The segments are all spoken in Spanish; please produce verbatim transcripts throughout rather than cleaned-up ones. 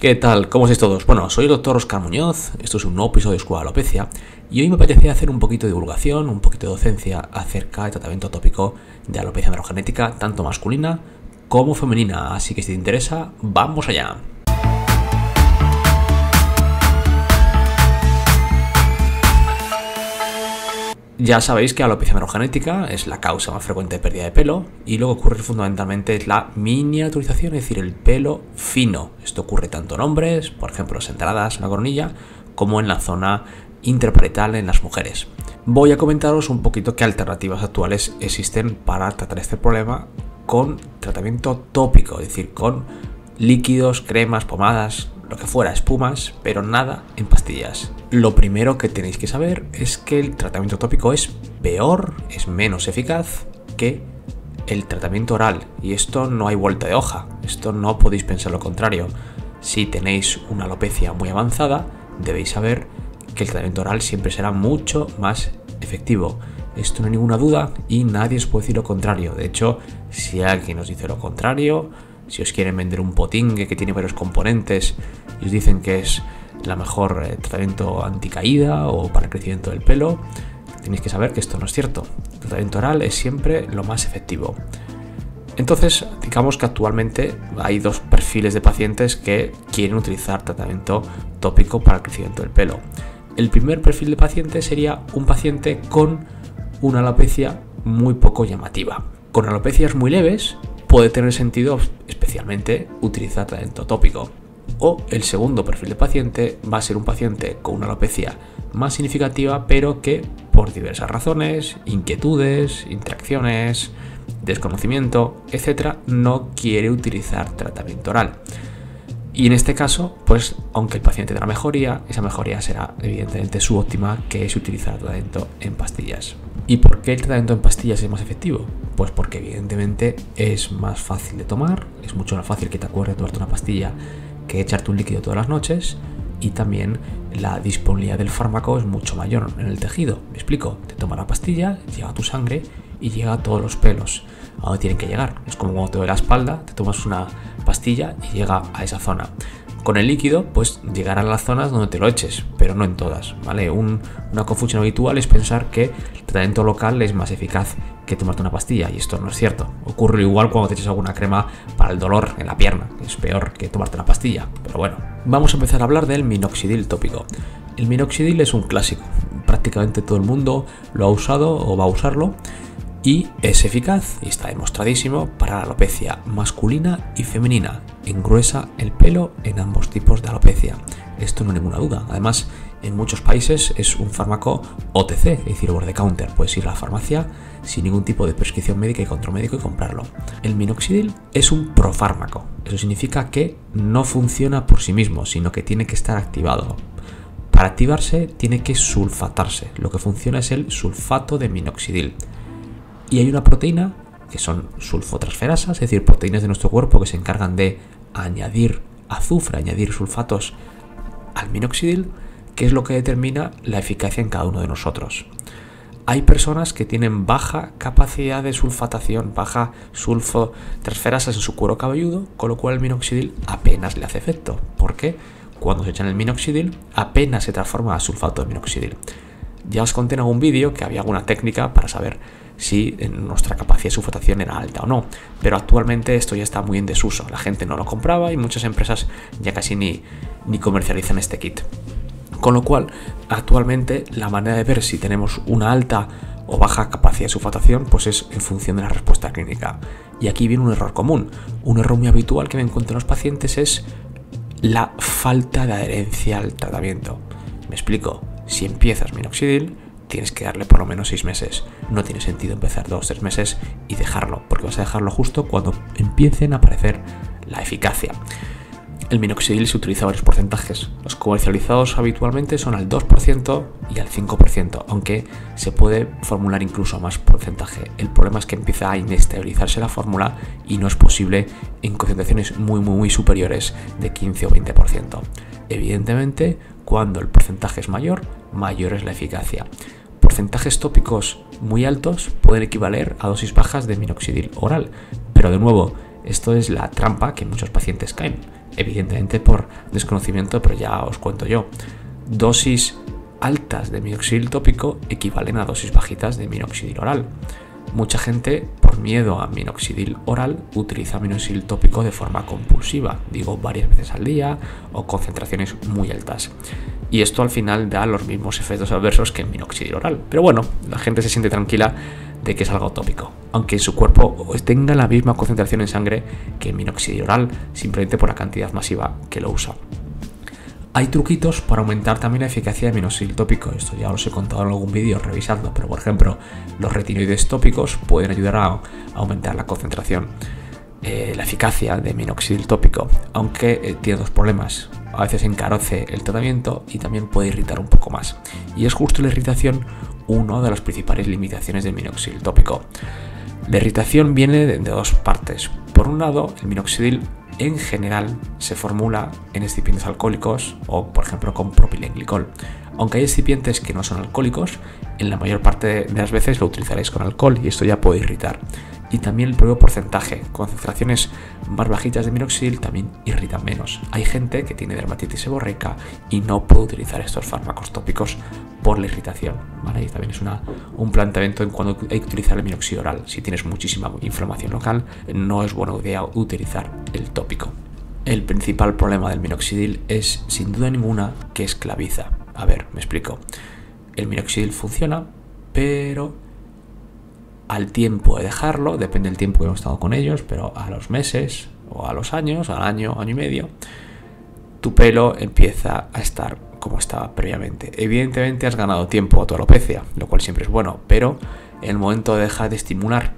¿Qué tal? ¿Cómo estáis todos? Bueno, soy el doctor Óscar Muñoz, esto es un nuevo episodio de Escuela de Alopecia y hoy me apetecía hacer un poquito de divulgación, un poquito de docencia acerca del tratamiento tópico de alopecia androgenética, tanto masculina como femenina, así que si te interesa, ¡vamos allá! Ya sabéis que la alopecia androgenética es la causa más frecuente de pérdida de pelo y lo que ocurre fundamentalmente es la miniaturización, es decir, el pelo fino. Esto ocurre tanto en hombres, por ejemplo, las entradas en la coronilla, como en la zona interparietal en las mujeres. Voy a comentaros un poquito qué alternativas actuales existen para tratar este problema con tratamiento tópico, es decir, con líquidos, cremas, pomadas, lo que fuera, espumas, pero nada en pastillas. Lo primero que tenéis que saber es que el tratamiento tópico es peor, es menos eficaz que el tratamiento oral. Y esto no hay vuelta de hoja, esto no podéis pensar lo contrario. Si tenéis una alopecia muy avanzada, debéis saber que el tratamiento oral siempre será mucho más efectivo. Esto no hay ninguna duda y nadie os puede decir lo contrario. De hecho, si alguien os dice lo contrario, si os quieren vender un potingue que tiene varios componentes y os dicen que es la mejor eh, tratamiento anticaída o para el crecimiento del pelo, tenéis que saber que esto no es cierto. El tratamiento oral es siempre lo más efectivo. Entonces, digamos que actualmente hay dos perfiles de pacientes que quieren utilizar tratamiento tópico para el crecimiento del pelo. El primer perfil de paciente sería un paciente con una alopecia muy poco llamativa. Con alopecias muy leves puede tener sentido especialmente utilizar tratamiento tópico. O el segundo perfil de paciente va a ser un paciente con una alopecia más significativa, pero que por diversas razones, inquietudes, interacciones, desconocimiento, etcétera, no quiere utilizar tratamiento oral. Y en este caso, pues aunque el paciente tenga mejoría, esa mejoría será evidentemente subóptima, que es utilizar tratamiento en pastillas. ¿Y por qué el tratamiento en pastillas es más efectivo? Pues porque evidentemente es más fácil de tomar, es mucho más fácil que te acuerdes de tomarte una pastilla que echarte un líquido todas las noches, y también la disponibilidad del fármaco es mucho mayor en el tejido. Me explico, te tomas la pastilla, llega a tu sangre y llega a todos los pelos, a donde tienen que llegar. Es como cuando te duele la espalda, te tomas una pastilla y llega a esa zona. Con el líquido, pues llegará a las zonas donde te lo eches, pero no en todas, ¿vale? Un, una confusión habitual es pensar que el tratamiento local es más eficaz que tomarte una pastilla, y esto no es cierto. Ocurre igual cuando te echas alguna crema para el dolor en la pierna, que es peor que tomarte una pastilla, pero bueno. Vamos a empezar a hablar del minoxidil tópico. El minoxidil es un clásico, prácticamente todo el mundo lo ha usado o va a usarlo, y es eficaz y está demostradísimo para la alopecia masculina y femenina. Engruesa el pelo en ambos tipos de alopecia. Esto no hay ninguna duda. Además, en muchos países es un fármaco O T C, es decir, over the counter. Puedes ir a la farmacia sin ningún tipo de prescripción médica y control médico y comprarlo. El minoxidil es un profármaco. Eso significa que no funciona por sí mismo, sino que tiene que estar activado. Para activarse tiene que sulfatarse. Lo que funciona es el sulfato de minoxidil. Y hay una proteína que son sulfotransferasas, es decir, proteínas de nuestro cuerpo que se encargan de añadir azufre, añadir sulfatos al minoxidil, que es lo que determina la eficacia en cada uno de nosotros. Hay personas que tienen baja capacidad de sulfatación, baja sulfotransferasas en su cuero cabelludo, con lo cual el minoxidil apenas le hace efecto, porque cuando se echan el minoxidil apenas se transforma a sulfato de minoxidil. Ya os conté en algún vídeo que había alguna técnica para saber si nuestra capacidad de sulfatación era alta o no, pero actualmente esto ya está muy en desuso. La gente no lo compraba y muchas empresas ya casi ni, ni comercializan este kit. Con lo cual, actualmente la manera de ver si tenemos una alta o baja capacidad de sulfatación pues es en función de la respuesta clínica. Y aquí viene un error común. Un error muy habitual que me encuentro en los pacientes es la falta de adherencia al tratamiento. Me explico. Si empiezas minoxidil, tienes que darle por lo menos seis meses. No tiene sentido empezar dos o tres meses y dejarlo, porque vas a dejarlo justo cuando empiecen a aparecer la eficacia. El minoxidil se utiliza a varios porcentajes. Los comercializados habitualmente son al dos por ciento y al cinco por ciento, aunque se puede formular incluso a más porcentaje. El problema es que empieza a inestabilizarse la fórmula y no es posible en concentraciones muy muy muy superiores de quince o veinte por ciento. Evidentemente, cuando el porcentaje es mayor, mayor es la eficacia. Porcentajes tópicos muy altos pueden equivaler a dosis bajas de minoxidil oral, pero de nuevo, esto es la trampa que muchos pacientes caen. evidentemente por desconocimiento, pero ya os cuento yo. Dosis altas de minoxidil tópico equivalen a dosis bajitas de minoxidil oral. Mucha gente, por miedo a minoxidil oral, utiliza minoxidil tópico de forma compulsiva, digo varias veces al día o concentraciones muy altas. Y esto al final da los mismos efectos adversos que el minoxidil oral. Pero bueno, la gente se siente tranquila de que es algo tópico, aunque su cuerpo tenga la misma concentración en sangre que el minoxidil oral, simplemente por la cantidad masiva que lo usa. Hay truquitos para aumentar también la eficacia de minoxidil tópico. Esto ya os he contado en algún vídeo, revisadlo, pero por ejemplo, los retinoides tópicos pueden ayudar a aumentar la concentración, eh, la eficacia de minoxidil tópico, aunque eh, tiene dos problemas. A veces encarece el tratamiento y también puede irritar un poco más. Y es justo la irritación una de las principales limitaciones del minoxidil tópico. La irritación viene de, de dos partes. Por un lado, el minoxidil en general se formula en excipientes alcohólicos o, por ejemplo, con propilenglicol. Aunque hay excipientes que no son alcohólicos, en la mayor parte de las veces lo utilizaréis con alcohol y esto ya puede irritar. Y también el propio porcentaje, concentraciones más bajitas de minoxidil también irritan menos. Hay gente que tiene dermatitis seborreica y no puede utilizar estos fármacos tópicos por la irritación, ¿vale? Y también es una, un planteamiento en cuando hay que utilizar el minoxidil oral. Si tienes muchísima inflamación local, no es buena idea utilizar el tópico. El principal problema del minoxidil es, sin duda ninguna, que esclaviza. A ver, me explico. El minoxidil funciona, pero al tiempo de dejarlo, depende del tiempo que hemos estado con ellos, pero a los meses o a los años, al año, año y medio, tu pelo empieza a estar como estaba previamente. Evidentemente has ganado tiempo a tu alopecia, lo cual siempre es bueno, pero en el momento de dejar de estimular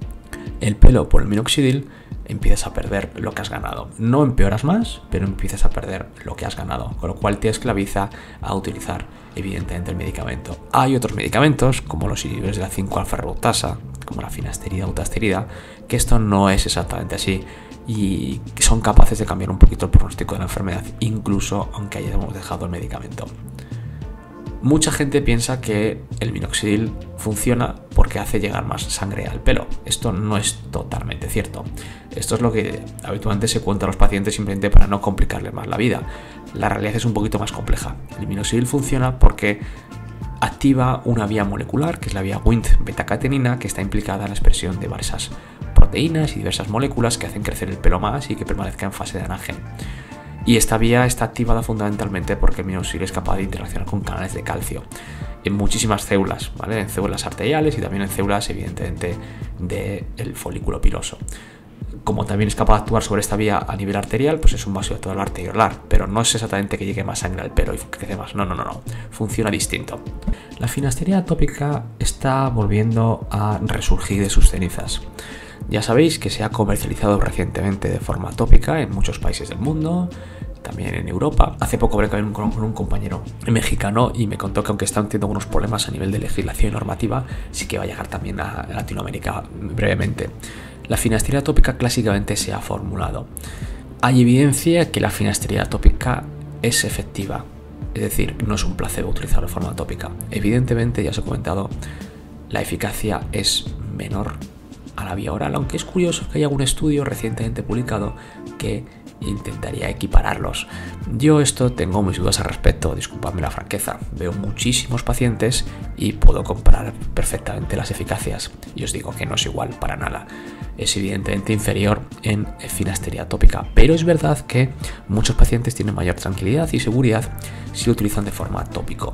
el pelo por el minoxidil, empiezas a perder lo que has ganado. No empeoras más, pero empiezas a perder lo que has ganado, con lo cual te esclaviza a utilizar evidentemente el medicamento. Hay otros medicamentos, como los inhibidores de la cinco alfa reductasa, como la finasterida o utasterida, que esto no es exactamente así y que son capaces de cambiar un poquito el pronóstico de la enfermedad, incluso aunque hayamos dejado el medicamento. Mucha gente piensa que el minoxidil funciona porque hace llegar más sangre al pelo. Esto no es totalmente cierto. Esto es lo que habitualmente se cuenta a los pacientes simplemente para no complicarles más la vida. La realidad es un poquito más compleja. El minoxidil funciona porque activa una vía molecular, que es la vía Wnt-beta-catenina, que está implicada en la expresión de diversas proteínas y diversas moléculas que hacen crecer el pelo más y que permanezca en fase de anagen. Y esta vía está activada fundamentalmente porque el minoxidil es capaz de interaccionar con canales de calcio en muchísimas células, ¿vale? En células arteriales y también en células, evidentemente, del folículo piloso. Como también es capaz de actuar sobre esta vía a nivel arterial, pues es un vasodilatador arteriolar, pero no es exactamente que llegue más sangre al pelo y crece más. No, no, no, no. Funciona distinto. La finasterida tópica está volviendo a resurgir de sus cenizas. Ya sabéis que se ha comercializado recientemente de forma tópica en muchos países del mundo, también en Europa. Hace poco hablé con un compañero mexicano y me contó que aunque están teniendo algunos problemas a nivel de legislación y normativa, sí que va a llegar también a Latinoamérica brevemente. La finasterida tópica clásicamente se ha formulado. Hay evidencia que la finasterida tópica es efectiva, es decir, no es un placebo utilizarlo de forma tópica. Evidentemente, ya os he comentado, la eficacia es menor a la vía oral, aunque es curioso que haya algún estudio recientemente publicado que intentaría equipararlos. Yo esto tengo mis dudas al respecto, disculpadme la franqueza. Veo muchísimos pacientes y puedo comparar perfectamente las eficacias y os digo que no es igual para nada. Es evidentemente inferior en finasterida tópica, pero es verdad que muchos pacientes tienen mayor tranquilidad y seguridad si lo utilizan de forma tópico.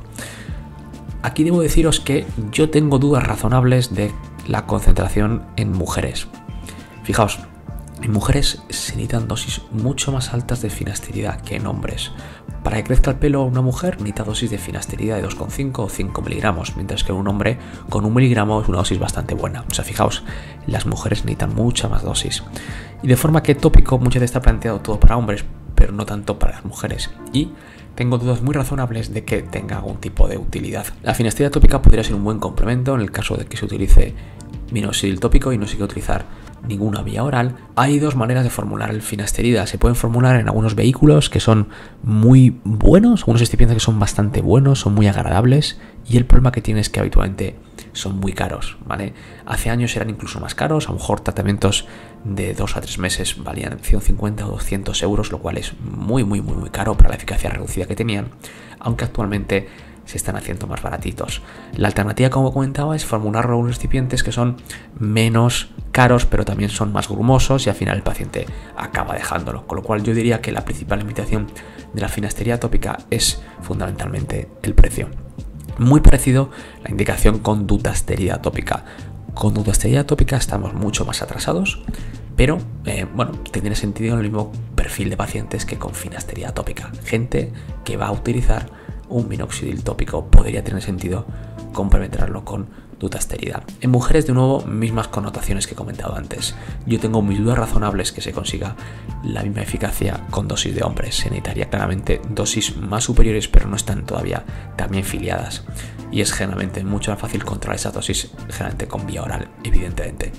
Aquí debo deciros que yo tengo dudas razonables de la concentración en mujeres. Fijaos, en mujeres se necesitan dosis mucho más altas de finasterida que en hombres. Para que crezca el pelo una mujer necesita dosis de finasterida de dos coma cinco o cinco miligramos, mientras que un hombre con un miligramo es una dosis bastante buena. O sea, fijaos, las mujeres necesitan mucha más dosis. Y de forma que tópico muchas veces está planteado todo para hombres, pero no tanto para las mujeres. Y tengo dudas muy razonables de que tenga algún tipo de utilidad. La finasterida tópica podría ser un buen complemento en el caso de que se utilice minoxidil tópico y no se quiere utilizar ninguna vía oral, hay dos maneras de formular el finasterida. Se pueden formular en algunos vehículos que son muy buenos, algunos excipientes que son bastante buenos, son muy agradables, y el problema que tienen es que habitualmente son muy caros, ¿vale? Hace años eran incluso más caros, a lo mejor tratamientos de dos a tres meses valían ciento cincuenta o doscientos euros, lo cual es muy muy muy muy caro para la eficacia reducida que tenían, aunque actualmente se están haciendo más baratitos. La alternativa, como comentaba, es formular unos recipientes que son menos caros, pero también son más grumosos y al final el paciente acaba dejándolo. Con lo cual yo diría que la principal limitación de la finastería tópica es fundamentalmente el precio. Muy parecido la indicación con dutasterida tópica. Con dutasterida tópica estamos mucho más atrasados, pero eh, bueno, tiene sentido en el mismo perfil de pacientes que con finastería tópica. Gente que va a utilizar un minoxidil tópico, podría tener sentido complementarlo con dutasterida. En mujeres, de nuevo, mismas connotaciones que he comentado antes. Yo tengo mis dudas razonables que se consiga la misma eficacia con dosis de hombres. Se necesitaría claramente dosis más superiores, pero no están todavía también filiadas. Y es generalmente mucho más fácil controlar esa dosis, generalmente con vía oral, evidentemente.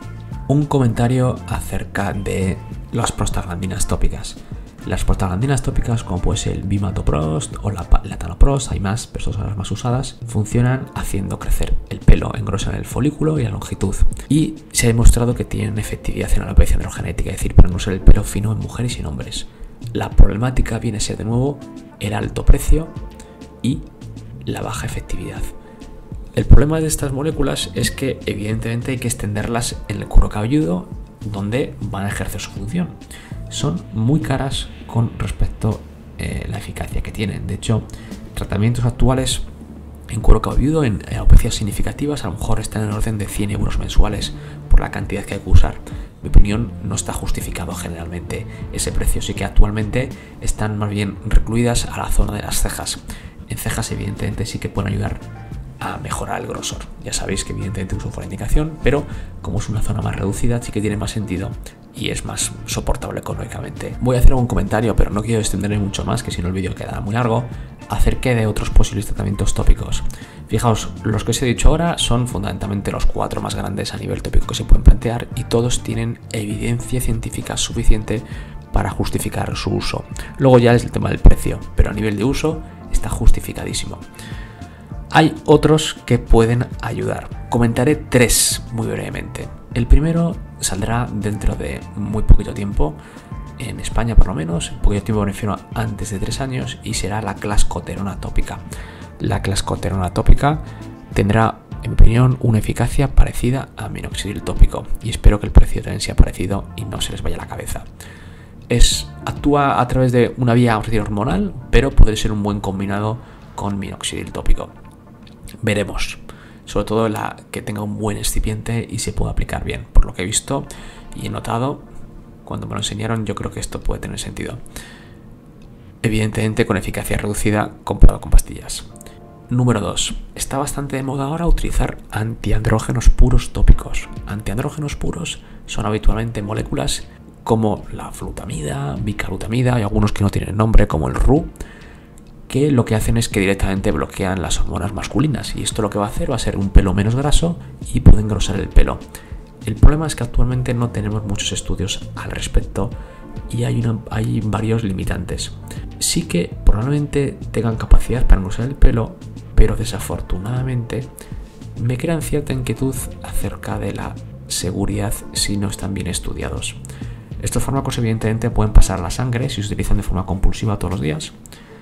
Un comentario acerca de las prostaglandinas tópicas. Las prostaglandinas tópicas, como puede ser el bimatoprost o la latanoprost, hay más, pero son las más usadas, funcionan haciendo crecer el pelo, engrosan el folículo y la longitud. Y se ha demostrado que tienen efectividad en la alopecia androgenética, es decir, para engrosar el pelo fino en mujeres y en hombres. La problemática viene a ser, de nuevo, el alto precio y la baja efectividad. El problema de estas moléculas es que, evidentemente, hay que extenderlas en el cuero cabelludo, donde van a ejercer su función. Son muy caras con respecto a eh, la eficacia que tienen. De hecho, tratamientos actuales en cuero cabelludo en alopecias significativas a lo mejor están en el orden de cien euros mensuales por la cantidad que hay que usar. En mi opinión, no está justificado generalmente ese precio, sí que actualmente están más bien recluidas a la zona de las cejas. En cejas, evidentemente, sí que pueden ayudar a mejorar el grosor. Ya sabéis que evidentemente uso por indicación, pero como es una zona más reducida, sí que tiene más sentido y es más soportable económicamente. Voy a hacer un comentario, pero no quiero extenderme mucho más, que si no el vídeo quedará muy largo, acerca de otros posibles tratamientos tópicos. Fijaos, los que os he dicho ahora son fundamentalmente los cuatro más grandes a nivel tópico que se pueden plantear y todos tienen evidencia científica suficiente para justificar su uso. Luego ya es el tema del precio, pero a nivel de uso está justificadísimo. Hay otros que pueden ayudar. Comentaré tres muy brevemente. El primero saldrá dentro de muy poquito tiempo, en España por lo menos, poquito tiempo me refiero a antes de tres años, y será la clascoterona tópica. La clascoterona tópica tendrá, en mi opinión, una eficacia parecida a minoxidil tópico, y espero que el precio también sea parecido y no se les vaya la cabeza. Es, actúa a través de una vía, vamos a decir, hormonal, pero puede ser un buen combinado con minoxidil tópico. Veremos, sobre todo la que tenga un buen excipiente y se pueda aplicar bien. Por lo que he visto y he notado cuando me lo enseñaron, yo creo que esto puede tener sentido. Evidentemente con eficacia reducida comparado con pastillas. Número dos. Está bastante de moda ahora utilizar antiandrógenos puros tópicos. Antiandrógenos puros son habitualmente moléculas como la flutamida, bicalutamida y algunos que no tienen nombre como el R U, que lo que hacen es que directamente bloquean las hormonas masculinas, y esto lo que va a hacer va a ser un pelo menos graso y puede engrosar el pelo. El problema es que actualmente no tenemos muchos estudios al respecto y hay, una, hay varios limitantes. Sí que probablemente tengan capacidad para engrosar el pelo, pero desafortunadamente me crean cierta inquietud acerca de la seguridad si no están bien estudiados. Estos fármacos evidentemente pueden pasar la sangre si se utilizan de forma compulsiva todos los días,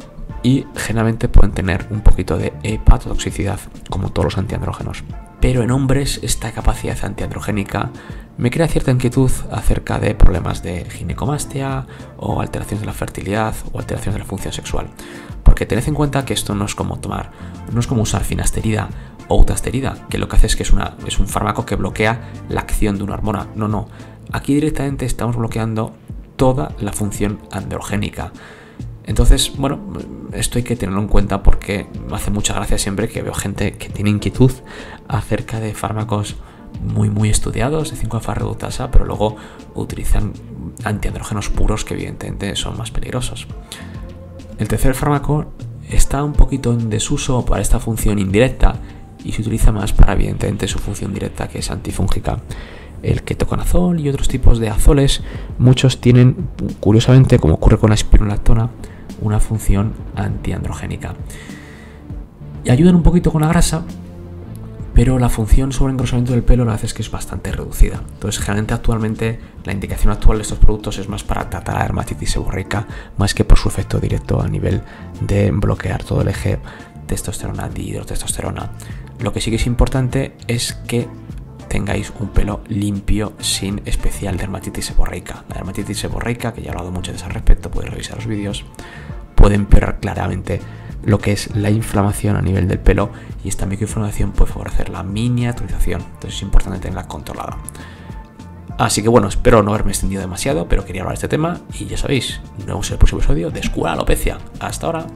y generalmente pueden tener un poquito de hepatotoxicidad, como todos los antiandrógenos. Pero en hombres esta capacidad antiandrogénica me crea cierta inquietud acerca de problemas de ginecomastia o alteraciones de la fertilidad o alteraciones de la función sexual. Porque tened en cuenta que esto no es como tomar, no es como usar finasterida o utasterida, que lo que hace es que es, una, es un fármaco que bloquea la acción de una hormona. No, no. Aquí directamente estamos bloqueando toda la función androgénica. Entonces, bueno, esto hay que tenerlo en cuenta porque me hace mucha gracia siempre que veo gente que tiene inquietud acerca de fármacos muy muy estudiados de cinco alfa reductasa, pero luego utilizan antiandrógenos puros que evidentemente son más peligrosos. El tercer fármaco está un poquito en desuso para esta función indirecta y se utiliza más para, evidentemente, su función directa, que es antifúngica. El ketoconazol y otros tipos de azoles, muchos tienen, curiosamente, como ocurre con la espirulactona, una función antiandrogénica. Y ayudan un poquito con la grasa, pero la función sobre engrosamiento del pelo la verdad es que es bastante reducida. Entonces, generalmente actualmente la indicación actual de estos productos es más para tratar la dermatitis seborreica, más que por su efecto directo a nivel de bloquear todo el eje testosterona, dihidrotestosterona. Lo que sí que es importante es que tengáis un pelo limpio sin especial dermatitis seborreica. La dermatitis seborreica, que ya he hablado mucho de eso al respecto, podéis revisar los vídeos, puede empeorar claramente lo que es la inflamación a nivel del pelo, y esta microinflamación puede favorecer la miniaturización. Entonces es importante tenerla controlada. Así que bueno, espero no haberme extendido demasiado, pero quería hablar de este tema y ya sabéis, nos vemos en el próximo episodio de Escuela de Alopecia. Hasta ahora.